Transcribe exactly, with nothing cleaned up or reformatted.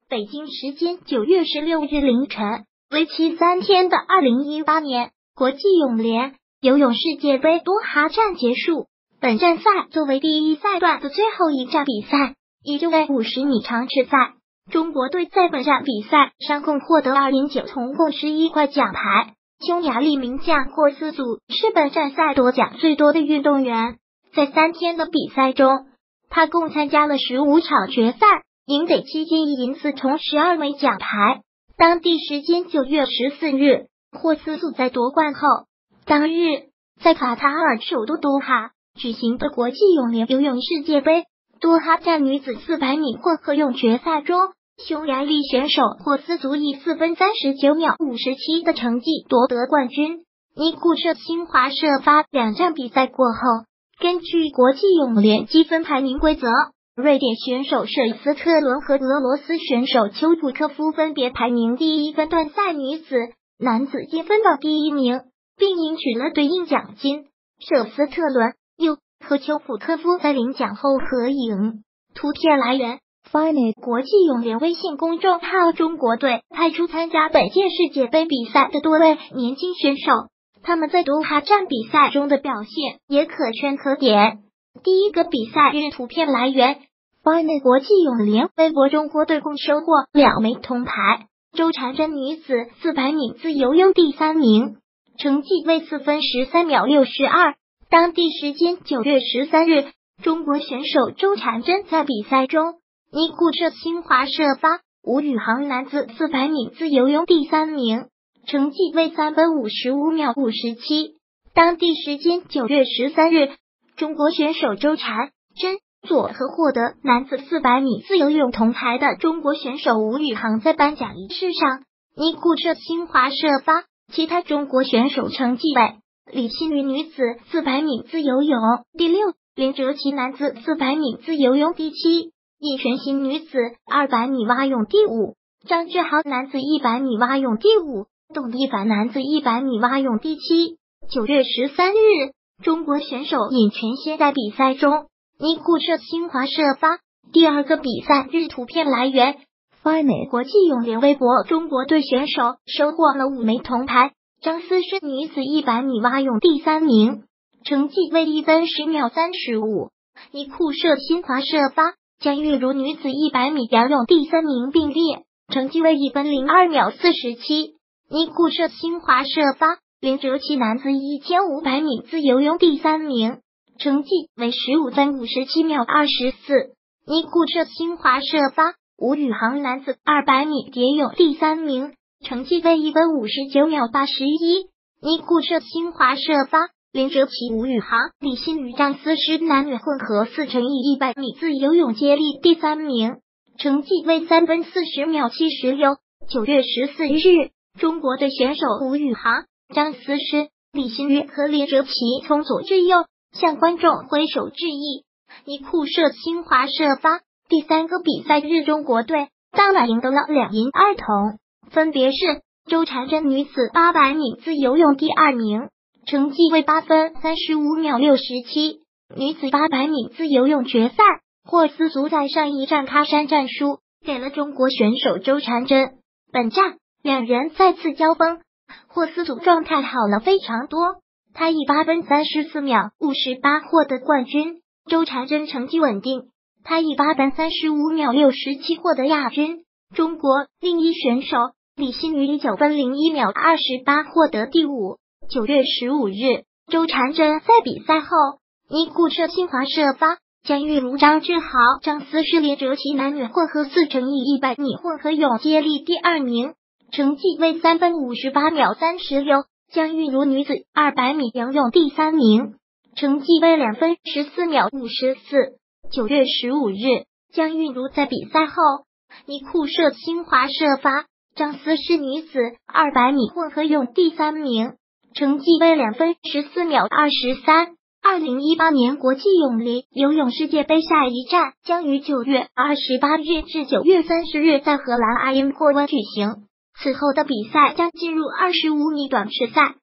北京时间九月十六日凌晨，为期三天的二零一八年国际泳联游泳世界杯多哈站结束。本站赛作为第一赛段的最后一站比赛，依旧为五十米长池赛。中国队在本站比赛上共获得二零九，总共十一块奖牌。匈牙利名将霍斯祖是本站赛夺奖最多的运动员，在三天的比赛中，他共参加了十五场决赛，赢得七金一银四铜十二枚奖牌。当地时间九月十四日，霍斯祖在夺冠后，当日在卡塔尔首都多哈举行的国际泳联游泳世界杯多哈站女子四百米混合泳决赛中，匈牙利选手霍斯祖以四分三十九秒五十七的成绩夺得冠军。尼库舍新华社发两站比赛过后，根据国际泳联积分排名规则，瑞典选手舍尔斯特伦和俄罗斯选手丘普科夫分别排名第一分段赛女子、男子积分榜第一名，并赢取了对应奖金。舍尔斯特伦又和丘普科夫在领奖后合影。图片来源Finite 国际泳联微信公众号。中国队派出参加本届世界杯比赛的多位年轻选手，他们在多哈站比赛中的表现也可圈可点。第一个比赛日图片来源Finite 国际泳联微博。中国队共收获两枚铜牌，周婵珍女子四百米自由泳第三名，成绩为四分十三秒六十二。当地时间九月十三日，中国选手周婵珍在比赛中尼库舍新华社发吴宇航男子四百米自由泳第三名，成绩为三分五十五秒五十七。当地时间九月十三日，中国选手周婵珍佐和获得男子四百米自由泳铜牌的中国选手吴宇航在颁奖仪式上，尼库舍新华社发其他中国选手成绩为李欣瑜女子四百米自由泳第六，林哲奇男子四百米自由泳第七，易全新女子二百米蛙泳第五，张志豪男子一百米蛙泳第五，董一凡男子一百米蛙泳第七。九月十三日，中国选手尹全先在比赛中，尼库舍新华社发第二个比赛日图片来源Finite 国际泳联微博。中国队选手收获了五枚铜牌，张思诗女子一百米蛙泳第三名，成绩为一分十秒三十五。尼库舍新华社发江玉如女子一百米仰泳第三名并列，成绩为一分零二秒四十七。尼库舍新华社发林哲奇男子一千五百米自由泳第三名，成绩为十五分五十七秒二十四。尼库舍新华社发吴宇航男子二百米蝶泳第三名，成绩为一分五十九秒八十一。尼库舍新华社发林哲奇、吴宇航、李欣瑜、张思诗男女混合四乘以一百米自由泳接力第三名，成绩为三分四十秒七十六。九月十四日，中国队选手吴宇航、张思诗、李欣瑜和林哲奇从左至右向观众挥手致意。尼库舍新华社发第三个比赛日，中国队当晚赢得了两银二铜，分别是周婵珍女子八百米自由泳第二名，成绩为八分三十五秒六十七。女子八百米自由泳决赛，霍斯祖在上一站喀山站输给了中国选手周婵珍。本站两人再次交锋，霍斯祖状态好了非常多，他以八分三十四秒五十八获得冠军。周婵珍成绩稳定，他以八分三十五秒六十七获得亚军。中国另一选手李欣瑜以九分零一秒二十八获得第五。九月十五日，周婵珍在比赛后，尼库舍新华社发江玉如、张志豪、张思诗、林哲奇男女混合四乘以一百米混合泳接力第二名，成绩为三分五十八秒三十六。江玉如女子二百米仰泳第三名，成绩为两分十四秒五十四。九月十五日，江玉如在比赛后，尼库舍新华社发张思诗女子二百米混合泳第三名，成绩为两分十四秒二十三。二零一八年国际泳联游泳世界杯下一站将于九月二十八日至九月三十日在荷兰阿因霍温举行，此后的比赛将进入二十五米短池赛。